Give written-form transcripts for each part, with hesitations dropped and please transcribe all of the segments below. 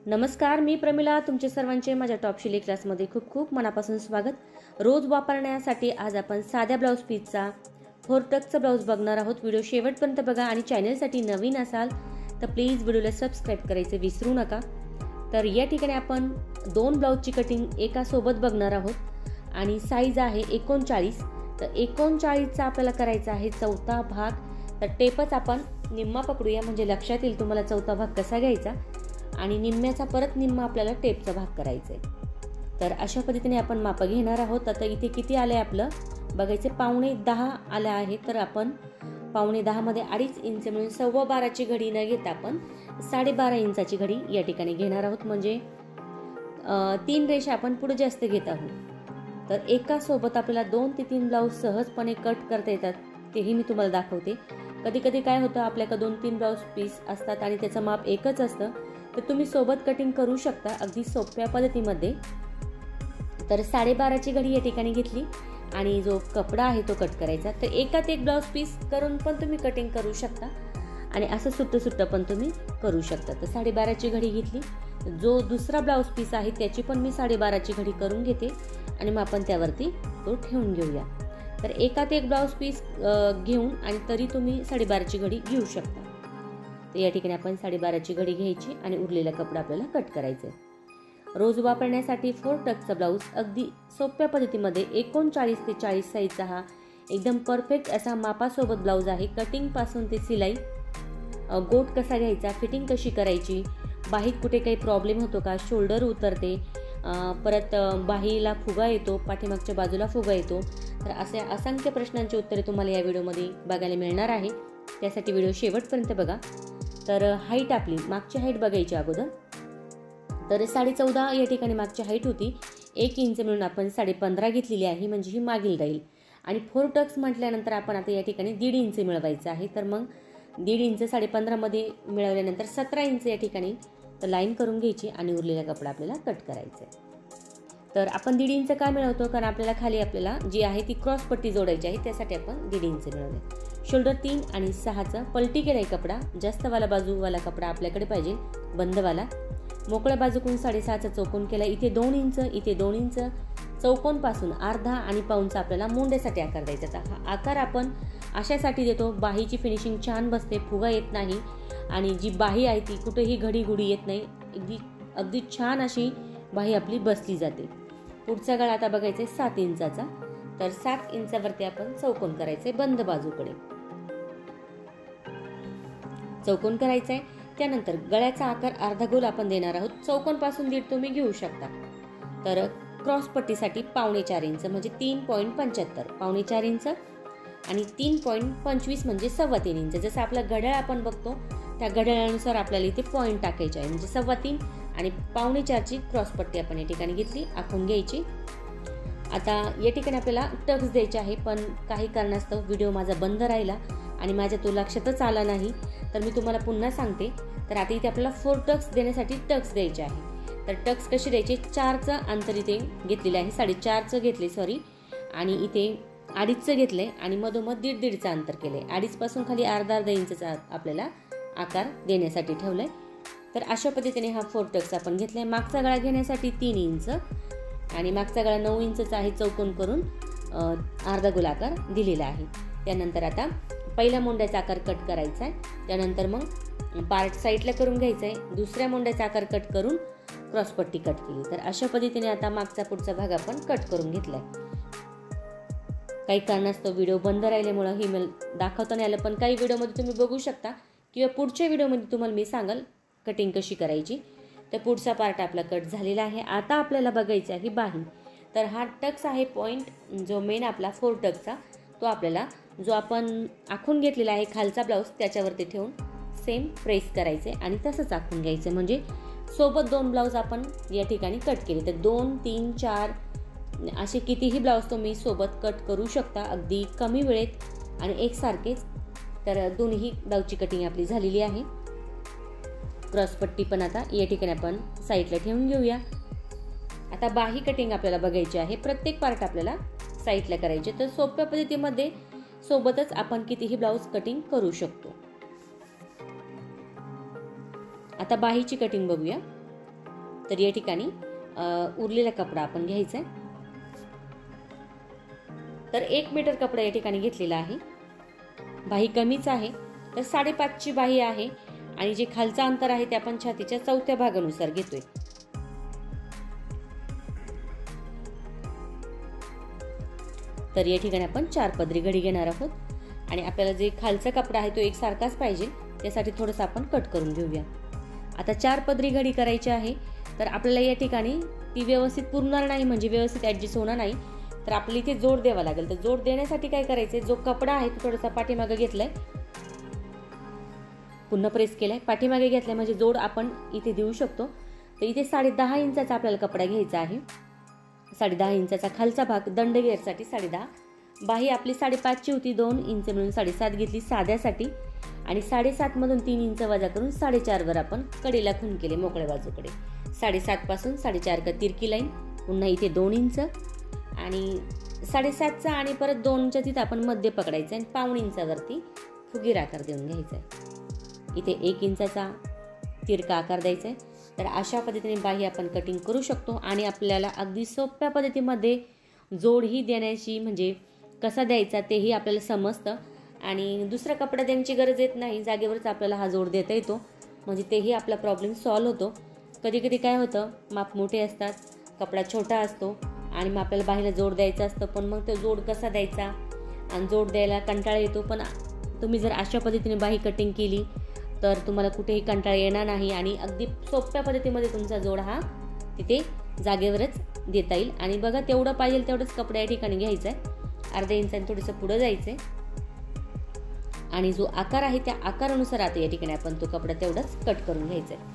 नमस्कार, मी प्रमिला. तुमचे सर्वांचे माझ्या टॉप शिलाई क्लासमध्ये खूप खूप मनापासून स्वागत. रोज वापरण्यासाठी आज आपण साध्या ब्लाऊज पीसचा 4 टक्सचा ब्लाऊज बघणार आहोत. व्हिडिओ शेवटपर्यंत बघा आणि चॅनलसाठी नवीन असाल तर प्लीज व्हिडिओला सबस्क्राईब करायचे विसरू नका. तर या ठिकाणी आपण 2 ब्लाऊजची कटिंग एका सोबत बघणार आहोत आणि साईज आहे 39. तर 39चा आपल्याला करायचा आहे चौथा भाग. तर टेपच आपण निम्मा पकडूया म्हणजे लक्षात येईल तुम्हाला चौथा भाग कसा घ्यायचा आणि निम्म्याचा परत निम्मा आपल्याला टेपचा भाग करायचा आहे. तर अशा पद्धतीने आपण माप घेणार आहोत. आता इथे किती आले आपलं बघायचे, 9.5 आले आहे. तर आपण 9.5 मध्ये 2.5 इंच म्हणून 12.25ची घडी न घेता आपण 12.5 इंचाची घडी या ठिकाणी घेणार आहोत. म्हणजे 3 रेषा आपण पुढे जास्त घेत आहोत. तर एका सोबत आपल्याला 2 ते 3 ब्लाऊज सहजपणे कट करता येतात, तेही मी तुम्हाला दाखवते. कधी कधी काय होतं, आपल्याकडे 2-3 ब्लाऊज पीस असतात आणि त्याचं माप एकच असतं, तर तुम्ही सोबत कटिंग करू शकता अगदी सोप्या पद्धतीमध्ये. तर 12.5ची घडी या ठिकाणी घेतली आणि जो कपडा आहे तो कट करायचा. तर एकात एक ब्लाऊज पीस करून पण तुम्ही कटिंग करू शकता आणि असं सुट्ट पण तुम्ही करू शकता. तर 12.5ची घडी घेतली. जो दुसरा ब्लाऊज पीस आहे त्याची पण मी 12.5ची घडी करून घेते आणि मग आपण त्यावरती तो ठेवून घेऊया. तर एकात एक ब्लाऊज पीस घेऊन आणि तरी तुम्ही 12.5ची घडी घेऊ शकता. तर या ठिकाणी आपण 12.5ची घडी घ्यायची आणि उरलेला कपडा आपल्याला कट करायचा आहे. रोज वापरण्यासाठी 4 टक्सचा ब्लाऊज अगदी सोप्या पद्धतीमध्ये 39 ते 40 साईजचा हा एकदम परफेक्ट असा मापासोबत ब्लाऊज आहे. कटिंग पासून ते सिलाई, गोट कसा घ्यायचा, फिटिंग कशी करायची, बाहीत कुठे काही प्रॉब्लेम होतो का, शोल्डर उतरते, परत बाहीला फुगा येतो, पाठीमागच्या बाजूला फुगा येतो. तर असे असंख्य प्रश्नांची उत्तरे तुम्हाला या व्हिडिओमध्ये बघायला मिळणार आहे. त्यासाठी व्हिडिओ शेवटपर्यंत बघा. तर हाईट आपली मागची हाईट बघायची अगोदर. तर 14.5 या ठिकाणी मागची हाईट होती. 1 इंच म्हणून आपण 15.5 घेतलेली आहे, म्हणजे ही मागील राहील. आणि 4 टक्स म्हटल्यानंतर आपण आता या ठिकाणी 1.5 इंच मिळवायचं आहे. तर मग 1.5 इंच 15.5 मध्ये मिळवल्यानंतर 17 इंच या ठिकाणी तर लाईन करून घ्यायची आणि उरलेला कपडा आपल्याला कट करायचा आहे. तर आपण 1.5 इंच का मिळवतो, कारण आपल्याला खाली आपल्याला जी आहे ती क्रॉस पट्टी जोडायची आहे, त्यासाठी आपण 1.5 इंच मिळवले. शोल्डर 3 आणि 6चा पलटी केलाय कपडा. जास्तवाला बाजूवाला कपडा आपल्याकडे पाहिजे, बंदवाला. मोकळ्या बाजूकडून 6.5चा चौकोन केला. इथे 2 इंच, इथे 2 इंच. चौकोन पासून अर्धा आणि पाऊणचा आपल्याला मुंड्यासाठी आकार द्यायचा. हा आकार आपण अशासाठी देतो, बाहीची फिनिशिंग छान बसते, फुगा येत नाही आणि जी बाही आहे ती कुठेही घडी गुडी येत नाही. अगदी छान अशी बाही आपली बसली जाते. पुढचा गळा आता बघायचा आहे 7 इंचाचा. तर 7 इंचावरती आपण चौकोन करायचंय बंद बाजूकडे. चौकोन करायचा आहे. त्यानंतर गळ्याचा आकार अर्धा गोल आपण देणार आहोत. चौकोन पासून 1.5 तुम्ही घेऊ शकता. तर क्रॉस पट्टीसाठी 4.5 इंच म्हणजे 3.75. 4.5 इंच आणि 3.25 म्हणजे 3.25 इंच. जसं आपला घड्याळ आपण बघतो त्या घड्याळानुसार आपल्याला इथे पॉईंट टाकायचे आहे. म्हणजे 3.25 आणि 4.5ची क्रॉस पट्टी आपण या ठिकाणी घेतली, आखून घ्यायची. आता या ठिकाणी आपल्याला टक्स द्यायचे आहे, पण काही कारणास्तव व्हिडिओ माझा बंद राहिला आणि माझ्या तो लक्षातच आला नाही. तर मी तुम्हाला पुन्हा सांगते. तर आता इथे आपल्याला 4 टक्स देण्यासाठी टक्स द्यायचे आहे. तर टक्स कसे द्यायचे, 4चं अंतर इथे घेतलेलं आहे, 4.5चं घेतले सॉरी, आणि इथे 2.5चं घेतलंय आणि मधोमध 1.5चं अंतर केलंय. 2.5 पासून खाली अर्धा इंचचा आपल्याला आकार देण्यासाठी ठेवलाय. तर अशा पद्धतीने हा 4 टक्स आपण घेतलाय. मागचा गळा घेण्यासाठी 3 इंच आणि मागचा गळा 9 इंचचा आहे, चौकोन करून अर्धा गोल आकार दिलेला आहे. त्यानंतर आता पहिल्या मोंड्याचा आकार कट करायचा आहे. त्यानंतर मग पार्ट साईडला करून घ्यायचा आहे. दुसऱ्या मोंड्याचा आकार कट करून क्रॉस पट्टी कट केली. तर अशा पद्धतीने आता मागचा पुढचा भाग आपण कट करून घेतलाय. काही कारणास्तव व्हिडिओ बंद राहिल्यामुळे ही मला दाखवता नाही आलं, पण काही व्हिडिओमध्ये तुम्ही बघू शकता किंवा पुढच्या व्हिडिओमध्ये तुम्हाला मी सांगाल कटिंग कशी करायची. तर पुढचा पार्ट आपला कट झालेला आहे. आता आपल्याला बघायचं आहे बाही. तर हा टक्स आहे पॉईंट जो मेन आपला 4 टक्सचा, तो आपल्याला जो आपण आखून घेतलेला आहे खालचा ब्लाऊज त्याच्यावरती ठेवून सेम प्रेस करायचे आणि तसंच आखून घ्यायचं. म्हणजे सोबत 2 ब्लाऊज आपण या ठिकाणी कट केले. तर 2, 3, 4 असे कितीही ब्लाऊज तुम्ही सोबत कट करू शकता अगदी कमी वेळेत आणि एकसारखेच. तर दोन्ही ब्लाऊजची कटिंग आपली झालेली आहे. क्रॉस पट्टी पण आता या ठिकाणी आपण साईडला ठेवून घेऊया. आता बाही कटिंग आपल्याला बघायची आहे. प्रत्येक पार्ट आपल्याला साईडला करायचे. तर सोप्या पद्धतीमध्ये सोबतच आपण कितीही ब्लाऊज कटिंग करू शकतो. आता बाहीची कटिंग बघूया. तर या ठिकाणी उरलेला कपडा आपण घ्यायचा आहे. तर 1 मीटर कपडा या ठिकाणी घेतलेला आहे. बाही कमीच आहे, तर 5.5ची बाही आहे आणि जे खालचं अंतर आहे ते आपण छातीच्या 4थ्या भागानुसार घेतोय. तर या ठिकाणी आपण 4 पदरी घडी घेणार आहोत आणि आपल्याला जे खालचा कपडा आहे तो एकसारखाच पाहिजे, त्यासाठी थोडंसं आपण कट करून घेऊया. आता 4 पदरी घडी करायची आहे, तर आपल्याला या ठिकाणी ती व्यवस्थित पुरणार नाही, म्हणजे व्यवस्थित ॲडजस्ट होणार नाही, तर आपल्याला इथे जोड द्यावा लागेल. तर जोड देण्यासाठी काय करायचंय, जो कपडा आहे तो थोडासा पाठीमागे घेतलाय, पुन्हा प्रेस केलाय, पाठीमागे घेतलाय म्हणजे जोड आपण इथे देऊ शकतो. तर इथे 10.5 इंचाचा आपल्याला कपडा घ्यायचा आहे. 10.5 इंचाचा खालचा भाग दंडगेरसाठी 10.5. बाही आपली 5.5ची होती, 2 इंच मिळून 7.5 घेतली साध्यासाठी आणि 7.5 मधून 3 इंच वजा करून 4.5 वर आपण कडेला खून केले मोकळ्या बाजूकडे. 7.5 पासून 4.5 का तिरकी लाईन, पुन्हा इथे 2 इंच आणि 7.5चा आणि परत 2च्या तिथे आपण मध्य पकडायचं आणि 1.5 इंचावरती फुगीर आकार देऊन घ्यायचा आहे. इथे 1 इंचाचा तिरका आकार द्यायचा आहे. तर अशा पद्धतीने बाही आपण कटिंग करू शकतो आणि आपल्याला अगदी सोप्या पद्धतीमध्ये जोड ही देण्याची, म्हणजे कसा द्यायचा तेही आपल्याला समजतं आणि दुसरा कपडा देण्याची गरज येत नाही, जागेवरच आपल्याला हा जोड देता येतो, म्हणजे तेही आपला प्रॉब्लेम सॉल्व्ह होतो. कधी कधी काय होतं, माप मोठे असतात, कपडा छोटा असतो आणि मग आपल्याला बाहीला जोड द्यायचा असतं, पण मग तो जोड कसा द्यायचा आणि जोड द्यायला कंटाळा येतो. पण तुम्ही जर अशा पद्धतीने बाही कटिंग केली तर तुम्हाला कुठेही कंटाळा येणार नाही आणि अगदी सोप्या पद्धतीमध्ये तुमचा जोड हा तिथे जागेवरच देता येईल. आणि बघा, तेवढं पाहिजे तेवढंच कपडा या ठिकाणी घ्यायचा आहे, अर्धा इंचाने थोडंसं पुढं जायचं आहे आणि जो आकार आहे त्या आकारानुसार आता या ठिकाणी आपण तो कपडा तेवढाच कट करून घ्यायचा आहे.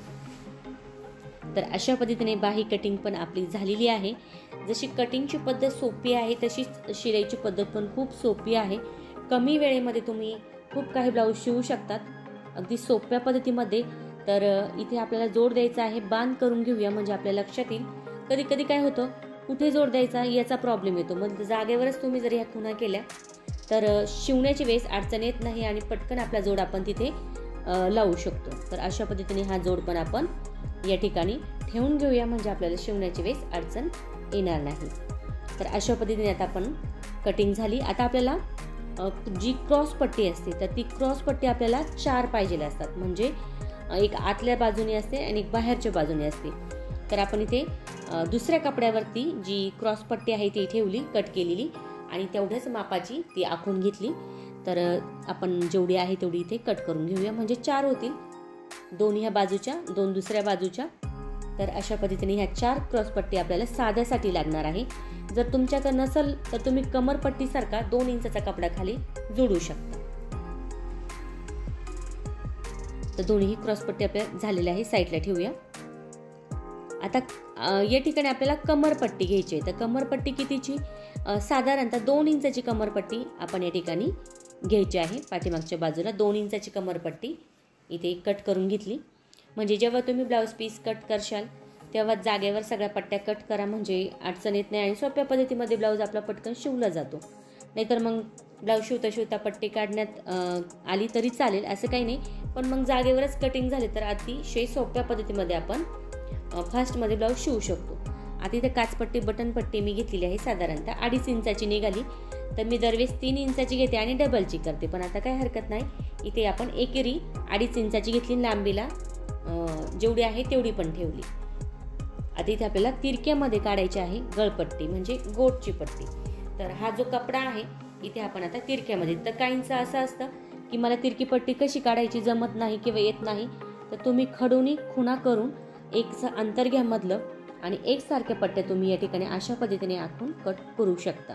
तर अशा पद्धतीने बाही कटिंग पण आपली झालेली आहे. जशी कटिंगची पद्धत सोपी आहे तशीच शिलाईची पद्धत पण खूप सोपी आहे. कमी वेळेमध्ये तुम्ही खूप काही ब्लाऊज शिवू शकतात अगदी सोप्या पद्धतीमध्ये. तर इथे आपल्याला जोड द्यायचा आहे, बांध करून घेऊया म्हणजे आपल्या लक्षात येईल. कधी कधी काय होतं, कुठे जोड द्यायचा याचा प्रॉब्लेम येतो, मग जागेवरच तुम्ही जर ह्या खुणा केल्या तर शिवण्याची वेळेस अडचण येत नाही आणि पटकन आपला जोड आपण तिथे लावू शकतो. तर अशा पद्धतीने हा जोड पण आपण या ठिकाणी ठेवून घेऊया म्हणजे आपल्याला शिवण्याची वेळेस अडचण येणार नाही. तर अशा पद्धतीने आता आपण कटिंग झाली. आता आपल्याला जी क्रॉस पट्टी असते तर ती क्रॉस पट्टी आपल्याला 4 पाहिजे असतात, म्हणजे एक आतल्या बाजूने असते आणि एक बाहेरच्या बाजूने असते. तर आपण इथे दुसऱ्या कपड्यावरती जी क्रॉस पट्टी आहे ती ठेवली, कट केलेली आणि तेवढ्याच मापाची ती आखून घेतली. तर आपण जेवढी आहे तेवढी इथे कट करून घेऊया म्हणजे 4 होतील, 2 ह्या बाजूच्या 2 दुसऱ्या बाजूच्या. तर अशा पद्धतीने ह्या 4 क्रॉस पट्टी आपल्याला साध्यासाठी लागणार आहे. जर तुमच्याकडे नसेल तर तुम्ही कमरपट्टीसारखा 2 इंचाचा कपडा खाली जोडू शकता. तर दोन्ही क्रॉस पट्टी आपल्या झालेल्या आहे, साईडला ठेवूया. आता या ठिकाणी आपल्याला कमरपट्टी घ्यायची आहे. तर कमरपट्टी कितीची, साधारणतः 2 इंचाची कमरपट्टी आपण या ठिकाणी घ्यायची आहे. पाठीमागच्या बाजूला 2 इंचाची कमरपट्टी इथे कट करून घेतली, म्हणजे जेव्हा तुम्ही ब्लाऊज पीस कट करशाल तेव्हा जागेवर सगळ्या पट्ट्या कट करा म्हणजे अडचण येत नाही आणि सोप्या पद्धतीमध्ये ब्लाऊज आपला पटकन शिवला जातो. नाहीतर मग ब्लाऊज शिवता शिवता पट्टी काढण्यात आली तरी चालेल, असं काही नाही, पण मग जागेवरच कटिंग झाले तर अतिशय सोप्या पद्धतीमध्ये आपण फास्टमध्ये ब्लाऊज शिवू शकतो. आता इथे काचपट्टी बटनपट्टी मी घेतलेली आहे, साधारणतः 2.5 इंचाची निघाली. तर मी दरवेळेस 3 इंचाची घेते आणि डबलची करते, पण आता काही हरकत नाही. इथे आपण एकेरी 2.5 इंचाची घेतली, लांबीला जेवढी आहे तेवढी पण ठेवली. आता इथे आपल्याला तिरक्यामध्ये काढायची आहे गळपट्टी म्हणजे गोटची पट्टी. तर हा जो कपडा आहे इथे आपण आता तिरक्यामध्ये, तर काहींचं असं असतं की मला तिरकी पट्टी कशी काढायची जमत नाही किंवा येत नाही, तर तुम्ही खडूनी खुणा करून एक अंतर घ्या मधलं आणि एकसारख्या पट्ट्या तुम्ही या ठिकाणी अशा पद्धतीने आखून कट करू शकता.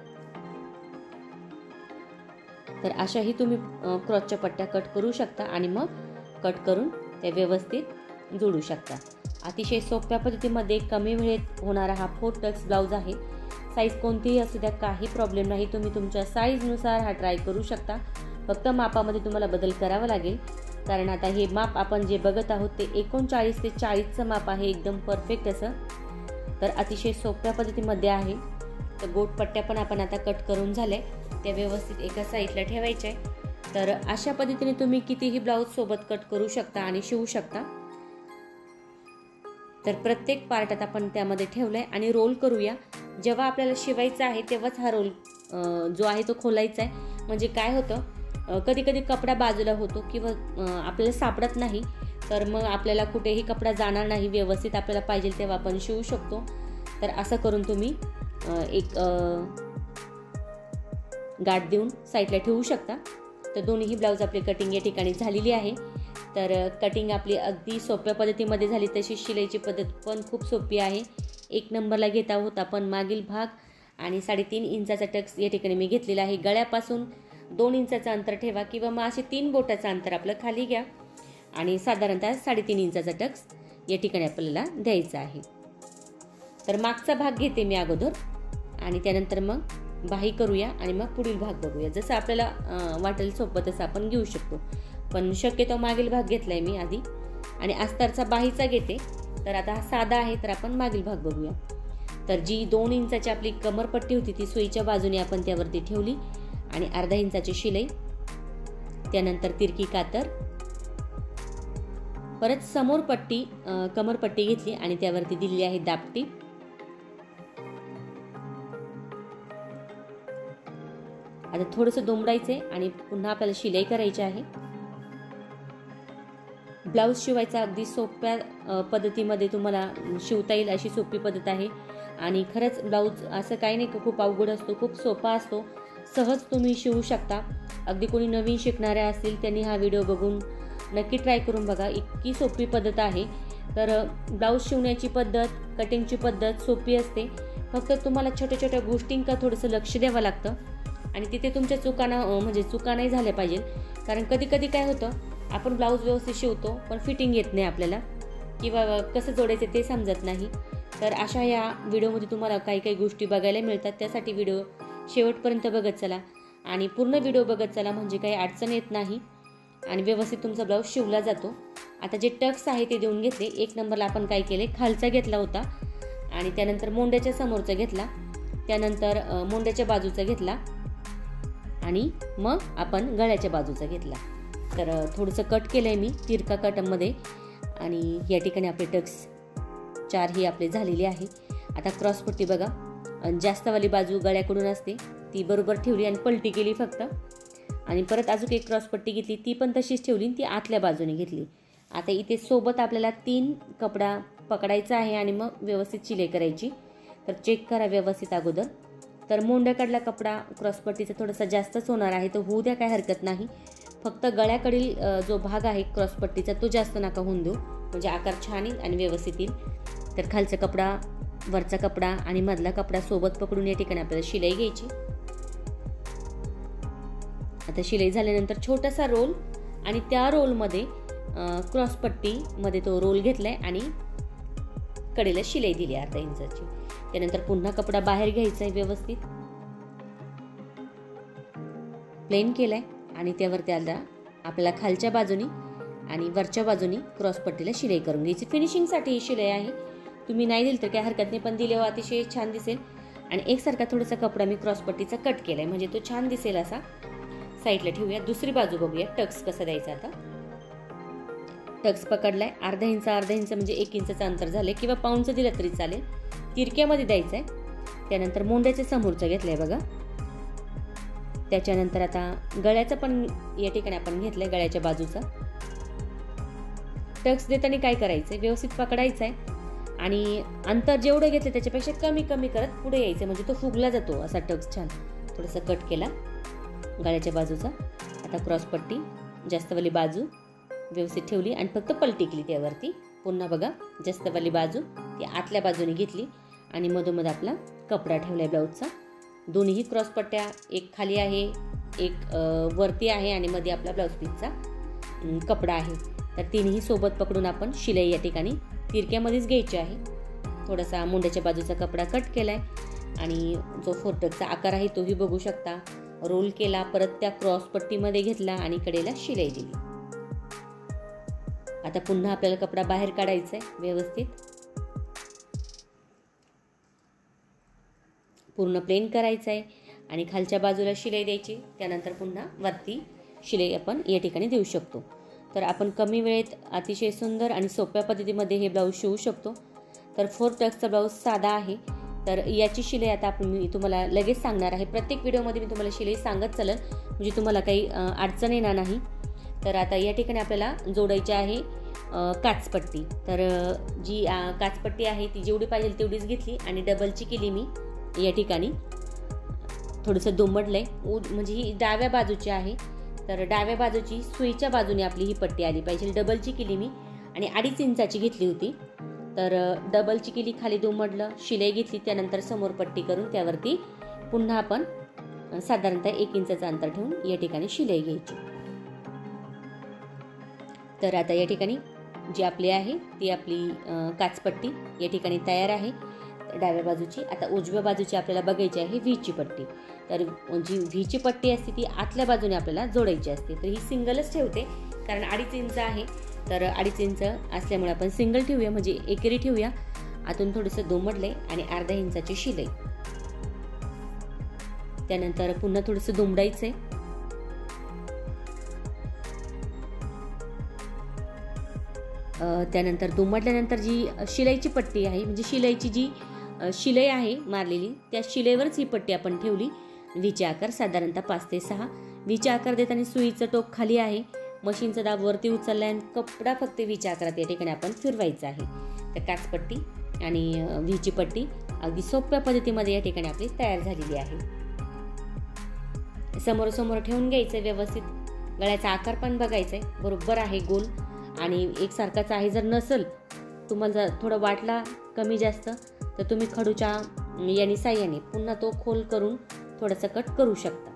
तर अशाही तुम्ही क्रॉसच्या पट्ट्या कट करू शकता आणि मग कट करून त्या व्यवस्थित जोडू शकता. अतिशय सोप्या पद्धतीमध्ये कमी वेळेत होणारा हा 4 टक्स ब्लाऊज आहे. साईज कोणतीही असू द्या, काही प्रॉब्लेम नाही, तुम्ही तुमच्या साईजनुसार हा ट्राय करू शकता. फक्त मापामध्ये तुम्हाला बदल करावा लागेल, कारण आता हे माप आपण जे बघत आहोत ते 39 ते 40चं माप आहे, एकदम परफेक्ट असं. तर अतिशय सोप्या पद्धतीमध्ये आहे. तर गोट पट्ट्या पण आपण आता कट करून झाल्या, त्या व्यवस्थित एका साईडला ठेवायच्या आहे. तर अशा पद्धतीने तुम्ही कितीही ब्लाऊज सोबत कट करू शकता आणि शिवू शकता. तर प्रत्येक पार्ट आता आपण त्यामध्ये ठेवलाय आणि रोल करूया. जेव्हा आपल्याला शिवायचा आहे तेव्हाच हा रोल जो आहे तो खोलायचा आहे. म्हणजे काय होतं, कधी कधी कपडा बाजूला होतो किंवा आपल्याला सापडत नाही, तर मग आपल्याला कुठेही कपडा जाणार नाही, व्यवस्थित आपल्याला पाहिजे तेव्हा आपण शिवू शकतो. तर असं करून तुम्ही एक गाठ देऊन साईडला ठेवू शकता. तर दोन्हीही ब्लाऊज आपली कटिंग या ठिकाणी झालेली आहे. तर कटिंग आपली अगदी सोप्या पद्धतीमध्ये झाली, तशी शिलाईची पद्धत पण खूप सोपी आहे. 1 नंबरला घेत आहोत आपण मागील भाग आणि 3.5 इंचाचा टक्स या ठिकाणी मी घेतलेला आहे. गळ्यापासून 2 इंचाचं अंतर ठेवा किंवा मग असे 3 बोटाचं अंतर आपलं खाली घ्या आणि साधारणतः 3.5 इंचाचा टक्स या ठिकाणी आपल्याला द्यायचा आहे. तर मागचा भाग घेते मी अगोदर आणि त्यानंतर मग बाही करूया आणि मग पुढील भाग बघूया. जसं आपल्याला वाटेल सोपं तसं आपण घेऊ शकतो, पण शक्यतो मागील भाग घेतलाय मी आधी आणि अस्तरचा बाहीचा घेते. तर आता हा साधा आहे, तर आपण मागील भाग बघूया. तर जी 2 इंचाची आपली कमरपट्टी होती ती सुईच्या बाजूने आपण त्यावरती ठेवली आणि अर्धा इंचाची शिलाई, त्यानंतर तिरकी कातर, परत समोर पट्टी कमरपट्टी घेतली आणि त्यावरती दिलेली आहे दापटी. आता थोडंसं दोमडायचंय आणि पुन्हा आपल्याला शिलाई करायची आहे. ब्लाऊज शिवायचा अगदी सोप्या पद्धतीमध्ये तुम्हाला शिवता येईल अशी सोपी पद्धत आहे. आणि खरंच ब्लाऊज असं काही नाही की खूप अवघड असतो, खूप सोपा असतो, सहज तुम्ही शिवू शकता. अगदी कोणी नवीन शिकणाऱ्या असतील त्यांनी हा व्हिडिओ बघून नक्की ट्राय करून बघा, इतकी सोपी पद्धत आहे. तर ब्लाऊज शिवण्याची पद्धत, कटिंगची पद्धत सोपी असते, फक्त तुम्हाला छोट्या छोट्या गोष्टींका थोडंसं लक्ष द्यावं लागतं आणि तिथे तुमच्या चुका नाही झाल्या पाहिजे. कारण कधी कधी काय होतं, आपण ब्लाऊज व्यवस्थित शिवतो पण फिटिंग येत नाही आपल्याला किंवा कसं जोडायचं ते समजत नाही. तर अशा या व्हिडिओमध्ये तुम्हाला काही काही गोष्टी बघायला मिळतात. त्यासाठी व्हिडिओ शेवटपर्यंत बघत चला आणि पूर्ण व्हिडिओ बघत चला, म्हणजे काही अडचण येत नाही आणि व्यवस्थित तुमचा ब्लाऊज शिवला जातो. आता जे टक्स आहे ते देऊन घेतले. 1 नंबरला आपण काय केले, खालचा घेतला होता आणि त्यानंतर मोंड्याच्या समोरचा घेतला, त्यानंतर मोंड्याच्या बाजूचा घेतला आणि मग आपण गळ्याच्या बाजूचा घेतला. तर थोडंसं कट केलंय मी तिरका कटमध्ये आणि या ठिकाणी आपले टक्स 4 ही आपले झालेली आहे. आता क्रॉसपट्टी बघा, जास्तवाली बाजू गळ्याकडून असते ती बरोबर ठेवली आणि पलटी केली फक्त, आणि परत अजून एक क्रॉसपट्टी घेतली ती पण तशीच ठेवली, ती आतल्या बाजूने घेतली. आता इथे सोबत आपल्याला 3 कपडा पकडायचा आहे आणि मग व्यवस्थित शिलाई करायची. तर चेक करा व्यवस्थित अगोदर. तर मोंड्याकडला कपडा क्रॉसपट्टीचा थोडासा जास्तच होणार आहे, तो होऊ द्या, काय हरकत नाही. फक्त गळ्याकडील जो भाग आहे क्रॉसपट्टीचा तो जास्त नका होऊन देऊ, म्हणजे आकार छान येईल आणि व्यवस्थित येईल. तर खालचा कपडा, वरचा कपडा आणि मधला कपडा सोबत पकडून या ठिकाणी आपल्याला शिलाई घ्यायची. आता शिलाई झाल्यानंतर छोटासा रोल आणि त्या रोलमध्ये क्रॉसपट्टीमध्ये तो रोल घेतलाय आणि कडेला शिलाई दिली अर्धा इंचाची. त्यानंतर पुन्हा कपडा बाहेर घ्यायचा आहे, व्यवस्थित प्लेन केलाय आणि त्यावरती आपल्याला खालच्या बाजूनी आणि वरच्या बाजूनी क्रॉसपट्टीला शिलाई करून घ्यायची. फिनिशिंगसाठी ही शिलाई आहे, तुम्ही नाही दिली तर काही हरकत नाही, पण दिल्यावर अतिशय छान दिसेल. आणि एकसारखा थोडासा कपडा मी क्रॉसपट्टीचा कट केलाय, म्हणजे तो छान दिसेल असा. साईडला ठेवूया. दुसरी बाजू बघूया टक्स कसा द्यायचा. आता टक्स पकडलाय, अर्धा इंच म्हणजे 1 इंचाचं अंतर झालंय किंवा पाऊणचं दिलं तरी चालेल. तिरक्यामध्ये द्यायचंय. त्यानंतर मोंड्याच्या समोरचा घेतलाय बघा. त्याच्यानंतर आता गळ्याचा पण या ठिकाणी आपण घेतलंय, गळ्याच्या बाजूचा. टक्स देताना काय करायचंय, व्यवस्थित पकडायचंय आणि अंतर जेवढं घेतलं त्याच्यापेक्षा कमी कमी करत पुढे यायचं, म्हणजे तो फुगला जातो असा टक्स. छान थोडासा कट केला गळ्याच्या बाजूचा. आता क्रॉसपट्टी जास्तवाली बाजू व्यवस्थित ठेवली आणि फक्त पलटी केली त्यावरती. पुन्हा बघा जास्तवाली बाजू ती आतल्या बाजूने घेतली आणि मधोमध आपला कपडा ठेवलाय ब्लाऊजचा. दोन्ही क्रॉसपट्ट्या, एक खाली आहे एक वरती आहे आणि मध्ये आपला ब्लाऊज पीसचा कपडा आहे. तर तिन्ही सोबत पकडून आपण शिलाई या ठिकाणी तिरक्यामध्येच घ्यायची आहे. थोडासा मुंड्याच्या बाजूचा कपडा कट केलाय आणि जो फोरटक्सचा आकार आहे तोही बघू शकता. रोल केला, परत त्या क्रॉसपट्टीमध्ये घेतला आणि कडेला शिलाई दिली. आता पुन्हा आपल्याला कपडा बाहेर काढायचा आहे, व्यवस्थित पूर्ण प्लेन करायचं आहे आणि खालच्या बाजूला शिलाई द्यायची. त्यानंतर पुन्हा वरती शिलाई आपण या ठिकाणी देऊ शकतो. तर आपण कमी वेळेत अतिशय सुंदर आणि सोप्या पद्धतीमध्ये हे ब्लाऊज शिवू शकतो. तर 4 टक्सचा ब्लाऊज साधा आहे. तर याची शिलाई आता मी तुम्हाला लगेच सांगणार आहे. प्रत्येक व्हिडिओमध्ये मी तुम्हाला शिलाई सांगत चालेल, म्हणजे तुम्हाला काही अडचण येणार नाही. तर आता या ठिकाणी आपल्याला जोडायची आहे काचपट्टी. तर जी काचपट्टी आहे ती जेवढी पाहिजे तेवढीच घेतली आणि डबलची केली मी. या ठिकाणी थोडंसं दुमडलंय, म्हणजे ही डाव्या बाजूची आहे. तर डाव्या बाजूची सुईच्या बाजूने आपली ही पट्टी आली पाहिजे. डबलची केली मी आणि 2.5 इंचाची घेतली होती. तर डबलची केली, खाली दुमडलं, शिलाई घेतली, त्यानंतर समोर पट्टी करून त्यावरती पुन्हा आपण साधारणतः 1 इंचाचं अंतर ठेवून या ठिकाणी शिलाई घ्यायची. तर आता या ठिकाणी जी आपली आहे ती आपली काचपट्टी या ठिकाणी तयार आहे डाव्या बाजूची. आता उजव्या बाजूची आपल्याला बघायची आहे व्हीची पट्टी. तर जी व्हीची पट्टी असते ती आतल्या बाजूने आपल्याला जोडायची असते. तर ही सिंगलच ठेवते, कारण 2.5 इंच आहे. तर 2.5 इंच असल्यामुळे आपण सिंगल ठेवूया, म्हणजे एकेरी ठेवूया. आतून थोडंसं दुमडले आणि अर्धा इंचाची शिलाई. त्यानंतर पुन्हा थोडंसं दुमडायचंय. त्यानंतर दुमडल्यानंतर जी शिलाईची पट्टी आहे, म्हणजे शिलाईची जी शिलाई आहे मारलेली, त्या शिलाईवरच ही पट्टी आपण ठेवली. व्हीचे आकार साधारणतः 5 ते 6. व्हीचे आकार देताना सुईचं टोक खाली आहे, मशीनचा दाब वरती उचलला आणि कपडा फक्त व्हीच्या आकारात या ठिकाणी आपण फिरवायचा आहे. तर काचपट्टी आणि व्हीची पट्टी अगदी सोप्या पद्धतीमध्ये या ठिकाणी आपली तयार झालेली आहे. समोर समोर ठेवून घ्यायचं व्यवस्थित. गळ्याचा आकार पण बघायचा आहे, बरोबर आहे गोल आणि एकसारखाच आहे. जर नसेल, तुम्हाला जर थोडं वाटला कमी जास्त, तर तुम्ही खडूच्या साह्याने पुन्हा तो खोल करून थोडासा कट करू शकता.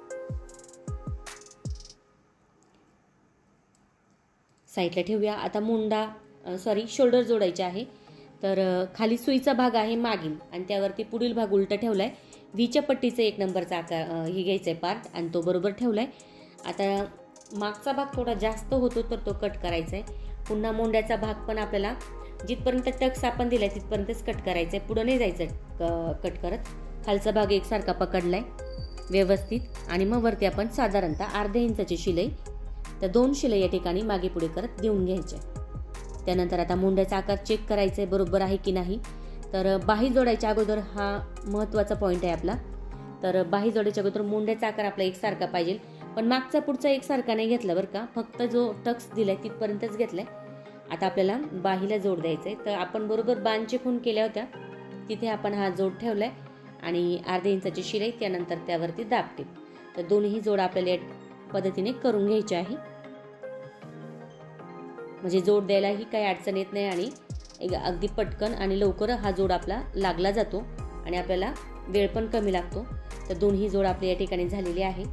साईडला ठेवूया. आता शोल्डर जोडायचे आहे. तर खाली सुईचा भाग आहे मागील आणि त्यावरती पुढील भाग उलटा ठेवलाय. व्हीच्या पट्टीचा 1 नंबरचा आकार हे घ्यायचा पार्ट आणि तो बरोबर ठेवलाय. आता मागचा भाग थोडा जास्त होतो तर तो कट करायचा आहे. पुन्हा मोंड्याचा भाग पण आपल्याला जिथपर्यंत टक्स आपण दिलाय तिथपर्यंतच कट करायचा आहे, पुढे नाही जायचं कट करत. खालचा भाग एकसारखा पकडलाय व्यवस्थित आणि मग वरती आपण साधारणतः अर्ध्या इंचाची शिलाई, तर 2 शिलाई या ठिकाणी मागे पुढे करत देऊन घ्यायच्या. त्यानंतर आता मोंड्याचा आकार चेक करायचा आहे बरोबर आहे की नाही. तर बाही जोडायच्या अगोदर हा महत्त्वाचा पॉईंट आहे आपला. तर बाही जोडायच्या अगोदर मोंड्याचा आकार आपला एकसारखा पाहिजे, पण मागचा पुढचा एकसारखा नाही घेतला बरं का, फक्त जो टक्स दिलाय तिथपर्यंतच घेतलाय. आता आपल्याला बाहीला जोड द्यायचा आहे. तर आपण बरोबर बांधचे खूण केल्या होत्या तिथे आपण हा जोड ठेवलाय आणि अर्ध्या इंचाची शिलाई, त्यानंतर त्यावरती दाब टीप. तर दोन्ही जोड आपल्याला या पद्धतीने करून घ्यायचे आहे, म्हणजे जोड द्यायलाही काही अडचण येत नाही आणि अगदी पटकन आणि लवकर हा जोड आपला लागला जातो आणि आपल्याला वेळ पण कमी लागतो. तर दोन्ही जोड आपल्या या ठिकाणी झालेले आहे.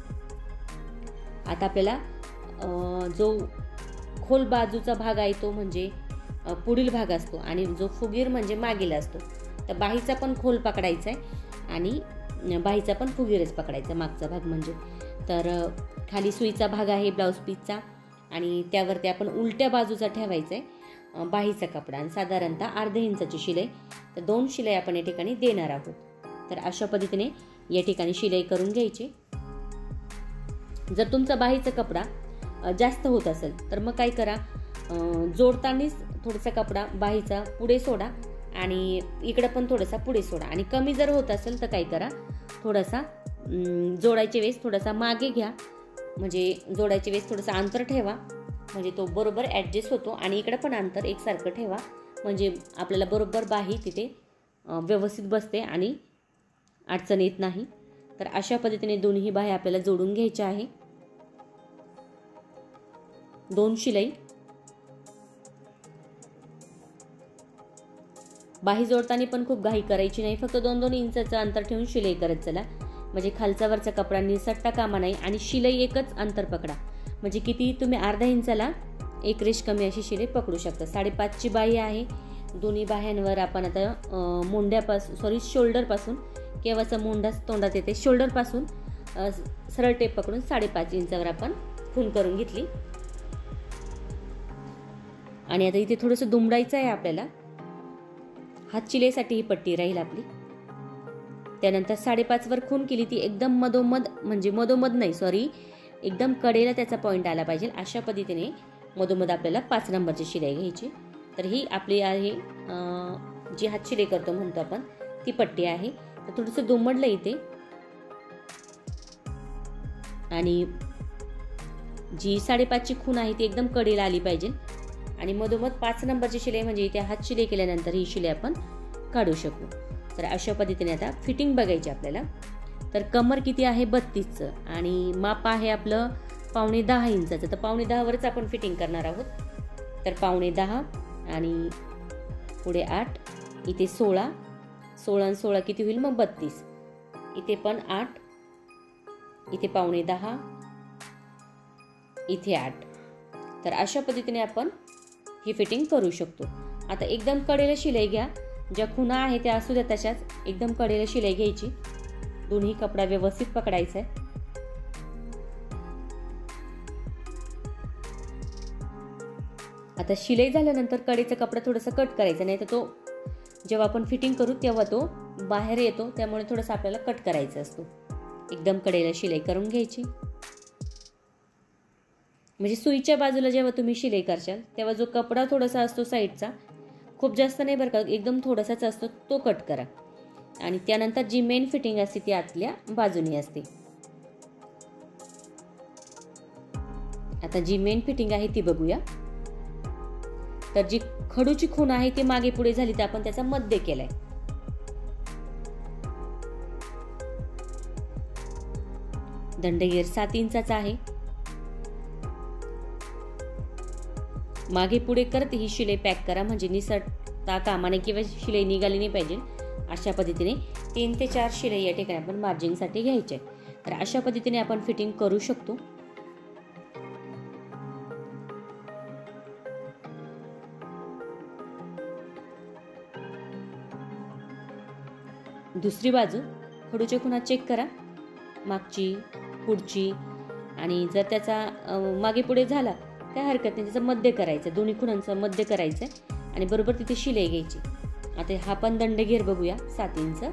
आता आपल्याला जो खोल बाजूचा भाग आहे तो म्हणजे पुढील भाग असतो आणि जो फुगीर म्हणजे मागील असतो. तर बाहीचा पण खोल पकडायचा आहे आणि बाहीचा पण फुगीरच पकडायचा मागचा भाग म्हणजे. तर खाली सुईचा भाग आहे ब्लाऊज पीसचा आणि त्यावरती आपण उलट्या बाजूचा ठेवायचा आहे बाहीचा कपडा आणि साधारणतः अर्ध्या इंचाची शिलाई. तर 2 शिलाई आपण या ठिकाणी देणार आहोत. तर अशा पद्धतीने या ठिकाणी शिलाई करून घ्यायची. जर तुमचा बाहीचा कपडा जास्त होत असेल तर मग काय करा, जोडतानाच थोडासा कपडा बाहीचा पुढे सोडा आणि इकडं पण थोडासा पुढे सोडा. आणि कमी जर होत असेल तर काय करा, थोडासा जोडायच्या वेळेस थोडासा मागे घ्या, म्हणजे जोडायच्या वेळेस थोडासा अंतर ठेवा, म्हणजे तो बरोबर ॲडजस्ट होतो. आणि इकडं पण अंतर एकसारखं ठेवा, म्हणजे आपल्याला बरोबर बाही तिथे व्यवस्थित बसते आणि अडचण येत नाही. तर अशा पद्धतीने दोन्ही बाही आपल्याला जोडून घ्यायच्या आहे. 2 शिलाई. बाही जोडताना पण खूप घाई करायची नाही, फक्त 2-2 इंचाचं अंतर ठेवून शिलाई करत चला, म्हणजे खालचा वरचा कपडा निसटता कामा नाही. आणि शिलाई एकच अंतर पकडा, म्हणजे किती तुम्ही अर्ध्या इंचाला 1 रेष कमी अशी शिलाई पकडू शकता. 5.5ची बाही आहे. दोन्ही बाह्यांवर आपण आता शोल्डरपासून केव्हाचा मोंडा तोंडात येते, शोल्डरपासून सरळ टेप पकडून 5.5 इंचावर आपण खूण करून घेतली. आणि आता इथे थोडंसं दुमडायचं आहे आपल्याला. हात शिलाईसाठी ही पट्टी राहील आपली. त्यानंतर 5.5 वर खूण केली, ती एकदम मधोमध, म्हणजे मधोमध नाही एकदम कडेला त्याचा पॉईंट आला पाहिजे. अशा पद्धतीने मधोमध आपल्याला 5 नंबरची शिलाई घ्यायची. तर ही आपली आहे जी हात शिलाई करतो म्हणतो आपण ती पट्टी आहे. तर थोडंसं दुमडलं इथे आणि जी 5.5ची खूण आहे ती एकदम कडेला आली पाहिजे आणि मधोमध 5 नंबरची शिलाई म्हणजे इथे हात शिलाई केल्यानंतर ही शिलाई आपण काढू शकू. तर अशा पद्धतीने आता फिटिंग बघायची आपल्याला. तर कमर किती आहे 32चं आणि माप आहे आपलं 9.5 इंचाचं. तर 9.5 वरच आपण फिटिंग करणार आहोत. तर 9.5 आणि पुढे 8, इथे 16, 16 आणि 16 किती होईल मग 32, इथे पण 8, इथे 9.5, इथे 8. तर अशा पद्धतीने आपण ही फिटिंग करू शकतो. आता एकदम कडेला शिलाई घ्या, ज्या खुणा आहे त्या असू द्या तशाच एकदम कडेला शिलाई घ्यायची. दोन्ही कपडा व्यवस्थित पकडायचा आहे. आता शिलाई झाल्यानंतर कडेचा कपडा थोडासा कट करायचा, नाही तर तो जेव्हा आपण फिटिंग करू तेव्हा तो बाहेर येतो, त्यामुळे थोडासा आपल्याला कट करायचा असतो. एकदम कडेला शिलाई करून घ्यायची. म्हणजे सुईच्या बाजूला जेव्हा तुम्ही शिलाई करशाल तेव्हा जो कपडा थोडासा असतो साईडचा, खूप जास्त नाही बरं का, एकदम थोडासाच असतो, तो कट करा. आणि त्यानंतर जी मेन फिटिंग असते ती आतल्या बाजूनी असते. आता जी मेन फिटिंग आहे ती बघूया. तर जी खडूची खूण आहे ती मागे पुढे झाली तर आपण त्याचा मध्य केलाय. दंडगेर 7 इंचाचा आहे. मागे पुढे करत ही शिलाई पॅक करा, म्हणजे निसटता कामाने किंवा शिलाई निघाली नाही पाहिजे. अशा पद्धतीने 3 ते 4 शिलाई या ठिकाणी आपण मार्जिनसाठी घ्यायचे. तर अशा पद्धतीने आपण फिटिंग करू शकतो. दुसरी बाजू खडूच्या खुणा चेक करा, मागची पुढची, आणि जर त्याचा मागे पुढे झाला काय हरकत नाही, त्याचं मध्य करायचं, दोन्ही खुणांचं मध्य करायचं आणि बरोबर तिथे शिलाई घ्यायची. आता हा पण दंडघेर बघूया 7 इंच.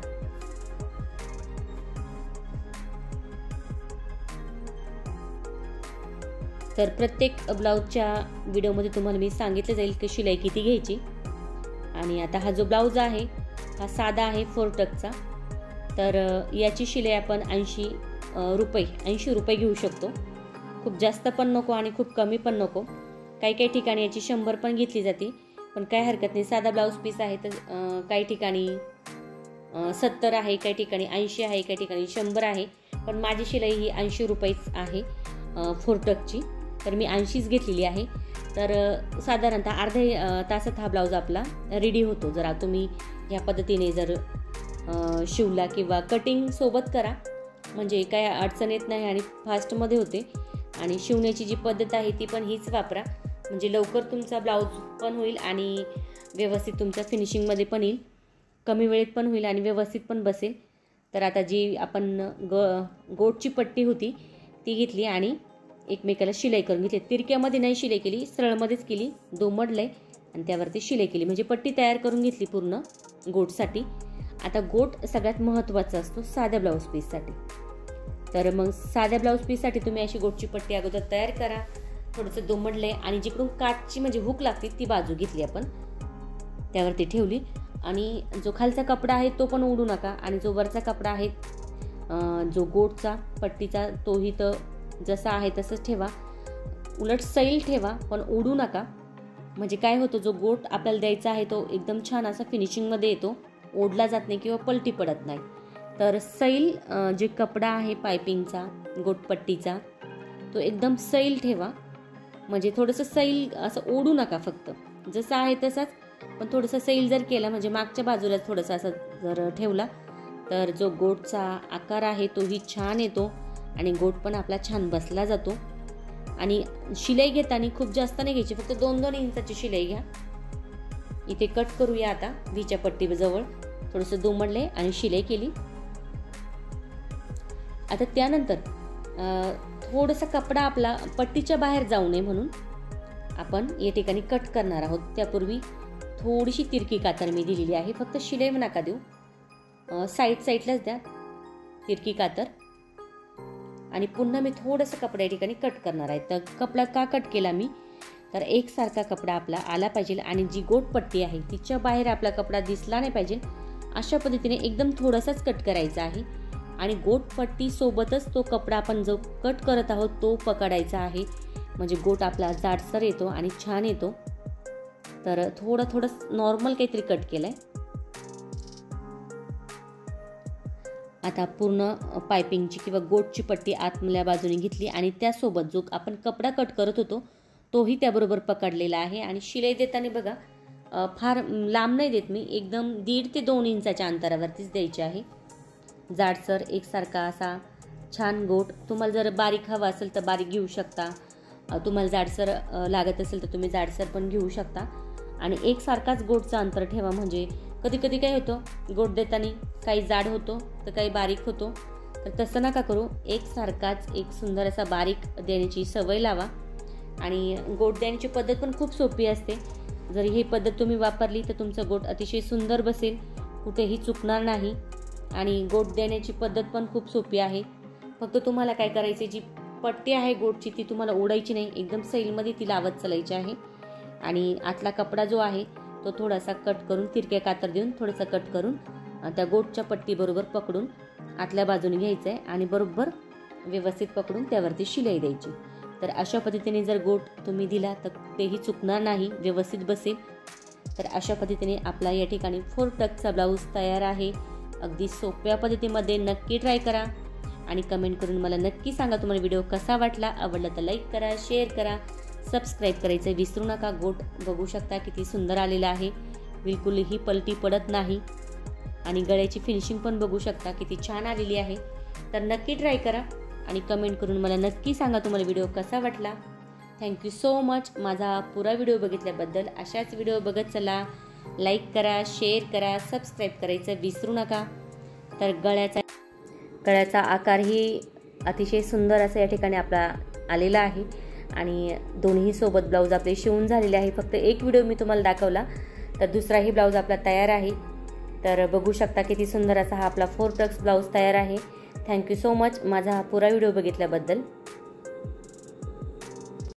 तर प्रत्येक ब्लाऊजच्या व्हिडिओमध्ये तुम्हाला मी सांगितलं जाईल की शिलाई किती घ्यायची. आणि आता हा जो ब्लाऊज आहे हा साधा आहे 4 टक्सचा. तर याची शिलाई आपण 80 रुपये घेऊ शकतो. खूप जास्त पण नको आणि खूप कमी पण नको. काही ठिकाणी याची 100 पण घेतली जाते, पण काय हरकत नाही. साधा ब्लाऊज पीस आहे तर काही ठिकाणी 70 आहे, काही ठिकाणी 80 आहे, काही ठिकाणी 100 आहे. पण माझी शिलाई ही 80 रुपयेच आहे 4 टक्सची. तर मी 80च घेतलेली आहे. तर साधारणतः अर्ध्या तासात हा ब्लाऊज आपला रेडी होतो. जर तुम्ही ह्या पद्धतीने जर शिवला किंवा कटिंग सोबत करा म्हणजे काय अडचण येत नाही आणि फास्टमध्ये होते. आणि शिवण्याची जी पद्धत आहे ती पण हीच वापरा, म्हणजे लवकर तुमचा ब्लाऊज पण होईल आणि व्यवस्थित तुमच्या फिनिशिंगमध्ये पण येईल, कमी वेळेत पण होईल आणि व्यवस्थित पण बसेल. तर आता जी आपण गोटची पट्टी होती ती घेतली आणि एकमेकाला शिलाई करून घेतली. तिरक्यामध्ये नाही शिलाई केली, सरळमध्येच केली, दोमडलंय आणि त्यावरती शिलाई केली, म्हणजे पट्टी तयार करून घेतली पूर्ण गोटसाठी. आता गोट सगळ्यात महत्त्वाचा असतो साध्या ब्लाऊज पीससाठी. तर मग साध्या ब्लाऊज पीससाठी तुम्ही अशी गोटची पट्टी अगोदर तयार करा. थोडंसं दोमडलंय आणि जिकडून काचची म्हणजे हुक लागते ती बाजू घेतली आपण, त्यावरती ठेवली. आणि जो खालचा कपडा आहे तो पण उडू नका आणि जो वरचा कपडा आहे जो गोटचा पट्टीचा तोही तर जसा आहे तसंच ठेवा. उलट सैल ठेवा पण उडू नका, म्हणजे काय होतं जो गोट आपल्याला द्यायचा आहे तो एकदम छान असा फिनिशिंगमध्ये येतो, ओढला जात नाही किंवा पलटी पडत नाही. तर सैल जे कपडा आहे पायपिंगचा गोटपट्टीचा तो एकदम सैल ठेवा, म्हणजे थोडंसं सैल असं ओढू नका, फक्त जसं आहे तसाच, पण थोडंसं सैल जर केला म्हणजे मागच्या बाजूला थोडंसं असं जर ठेवला तर जो गोटचा आकार आहे तोही छान येतो आणि गोट पण आपला छान बसला जातो. आणि शिलाई घेताना खूप जास्त नाही घ्यायची, फक्त 2-2 इंचाची शिलाई घ्या. इथे कट करूया. आता व्हीच्या पट्टीजवळ थोडंसं दुमडले आणि शिलाई केली. आता त्यानंतर थोडासा कपडा आपला पट्टीच्या बाहेर जाऊ नये म्हणून आपण या ठिकाणी कट करणार आहोत. त्यापूर्वी थोडीशी तिरकी कातर मी दिलेली आहे, फक्त शिलाई नका देऊ, साईडलाच द्या तिरकी कातर. आणि पुन्हा मी थोडंसं कपडा या ठिकाणी कट करणार आहे. तर कपडा का कट केला मी, तर एकसारखा कपडा आपला आला पाहिजे आणि जी गोटपट्टी आहे तिच्या बाहेर आपला कपडा दिसला नाही पाहिजे. अशा पद्धतीने एकदम थोडासाच कट करायचा आहे आणि गोटपट्टी सोबतच तो कपडा आपण जो कट करत आहोत तो पकडायचा आहे. म्हणजे गोट आपला जाडसर येतो आणि छान येतो. तर थोडं नॉर्मल काहीतरी कट केलंय. आता पूर्ण पायपिंगची किंवा गोटची पट्टी आतमधल्या बाजूने घेतली आणि त्यासोबत जो आपण कपडा कट करत होतो तोही त्याबरोबर पकडलेला आहे. आणि शिलाई देताना बघा फार लांब नाही देत मी, एकदम 1.5 ते 2 इंचाच्या अंतरावरतीच द्यायची आहे. जाडसर एकसारखा असा छान गोट. तुम्हाला जर बारीक हवा असेल तर बारीक घेऊ शकता, तुम्हाला जाडसर लागत असेल तर तुम्ही जाडसर पण घेऊ शकता. आणि एकसारखाच गोटचं अंतर ठेवा. म्हणजे कधी कधी काय होतं गोट देताना काही जाड होतो तर काही बारीक होतो. तर तसं नका करू, एकसारखाच एक सुंदर असा बारीक देण्याची सवय लावा. आणि गोट देण्याची पद्धत पण खूप सोपी असते. जर ही पद्धत तुम्ही वापरली तर तुमचं गोट अतिशय सुंदर बसेल, कुठेही चुकणार नाही. आणि गोट देण्याची पद्धत पण खूप सोपी आहे. फक्त तुम्हाला काय करायचे, जी पट्टी आहे गोटची ती तुम्हाला ओढायची नाही, एकदम सैलमध्ये ती लावत चालायची आहे. आणि आतला कपडा जो आहे तो थोडासा कट करून तिरक्या कातर देऊन थोडासा कट करून त्या गोटच्या पट्टी बरोबर पकडून आतल्या बाजूने घ्यायचं आहे आणि बरोबर व्यवस्थित पकडून त्यावरती शिलाई द्यायची. तर अशा पद्धतीने जर गोट तुम्ही दिला तर तेही चुकणार नाही, व्यवस्थित बसेल. तर अशा पद्धतीने आपला या ठिकाणी 4 टक्सचा ब्लाऊज तयार आहे. अगदी सोप्या पद्धतीमध्ये नक्की ट्राय करा आणि कमेंट करून मला नक्की सांगा तुम्हाला व्हिडिओ कसा वाटला. आवडला तर लाईक करा, शेअर करा, सबस्क्राईब करायचं विसरू नका. गोट बघू शकता किती सुंदर आलेला आहे, बिलकुलही पलटी पडत नाही. आणि गळ्याची फिनिशिंग पण बघू शकता किती छान आलेली आहे. तर नक्की ट्राय करा आणि कमेंट करून मला नक्की सांगा तुम्हाला व्हिडिओ कसा वाटला. थँक्यू सो मच माझा पुरा व्हिडिओ बघितल्याबद्दल. अशाच व्हिडिओ बघत चला. लाईक करा, शेअर करा, सबस्क्राईब करायचं विसरू नका. तर गळ्याचा आकारही अतिशय सुंदर असा या ठिकाणी आपला आलेला आहे. आणि दोन्ही सोबत ब्लाऊज आपले शिवून झालेले आहे. फक्त एक व्हिडिओ मी तुम्हाला दाखवला, तर दुसराही ब्लाऊज आपला तयार आहे. तर बघू शकता किती सुंदर असा हा आपला 4 टक्स ब्लाऊज तयार आहे. थँक्यू सो मच माझा हा पुरा व्हिडिओ बघितल्याबद्दल.